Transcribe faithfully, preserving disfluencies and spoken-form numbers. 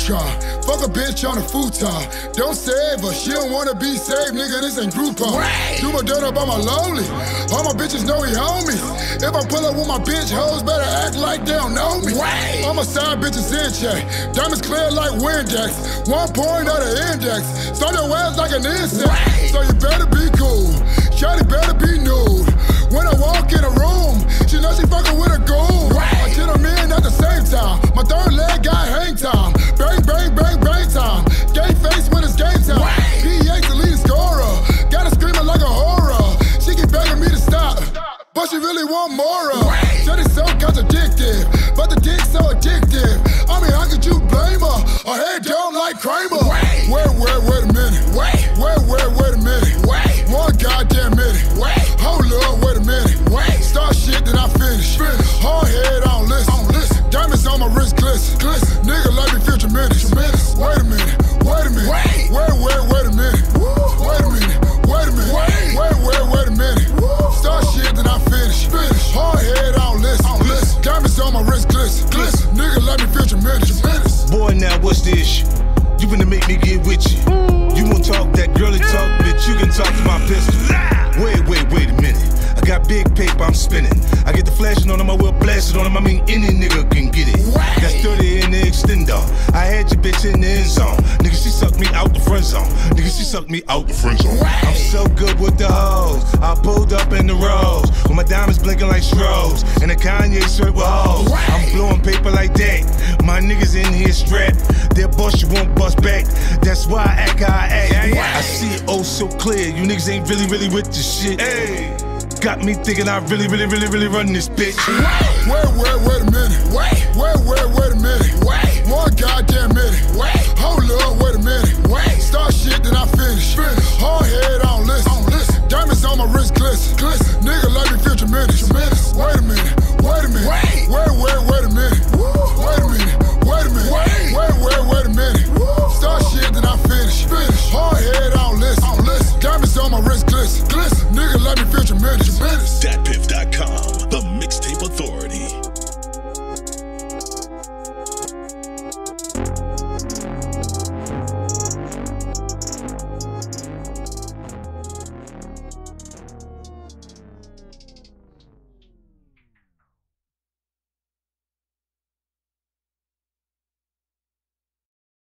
neutron. Fuck a bitch on a futon. Don't save her, she don't wanna be saved, nigga, this ain't Groupon. Do my dirt up on my lonely. All my bitches know we homies. If I pull up with my bitch hoes, better act like they don't know me. All my side bitches in check. Diamonds clear like Windex. One point of the index. Start your ass like an insect. So you better be cool. Shawty better be nude. When I walk in a room, she know she fucking with a goon. I get them in at the same time. My third leg got hang time. Bang, bang, bang, bang time. Gay face when it's game time. P eight's the lead scorer. Got her screaming like a horror. She keep begging me to stop, but she really want more of. Shawty's so contradictive, but the dick's so addictive. I mean, how could you blame her? Her head down like Kramer. Wait, wait, wait, wait a minute. Wait, wait, wait, wait a minute. Wait, one goddamn minute. Wait, hold up, wait a minute. Wait, start shit, then I finish. Finish. Hard head on listen. On listen. Diamonds on my wrist glisten. Glisten. Nigga let me feel tremendous. Tremendous. Wait a minute. Wait a minute. Wait, wait, wait, wait a minute. Woo. Wait a minute. Wait a minute. Wait, wait, wait, wait a minute. Woo. Start shit, then I finish. Finish. Hard head on listen. On listen. Diamonds on my wrist glisten. Glisten. Nigga let me feel tremendous. Tremendous. Boy, now what's the issue? You finna make me get with you. You won't talk that girly talk, bitch, you can talk to my pistol. Wait, wait, wait a minute. I got big paper, I'm spinning. I get the flashing on them, I will blast it on them. I mean, any nigga can get it. That's thirty in the extender. I had your bitch in the end zone. Nigga, she sucked me out the friend zone. Nigga, she sucked me out the friend zone. I'm so good with the hoes. I pulled up in the rose with my diamonds blinking like strobes and a Kanye shirt with hoes. I'm blowing paper like that. My niggas in here strapped. They'll bust, you won't bust back. That's why I act how I act. I see it oh so clear. You niggas ain't really, really with the shit. Hey. Got me thinking I really, really, really, really run this bitch. Wait, wait, wait, wait a minute. Wait, wait, wait, wait a minute. Wait, one goddamn minute. Wait, hold up, wait a minute. Wait, start shit, then I finish. Finish. Hard head on listen. On listen. Diamonds on my wrist glisten. Glisten. Nigga let me feel tremendous. Tremendous. Wait a minute.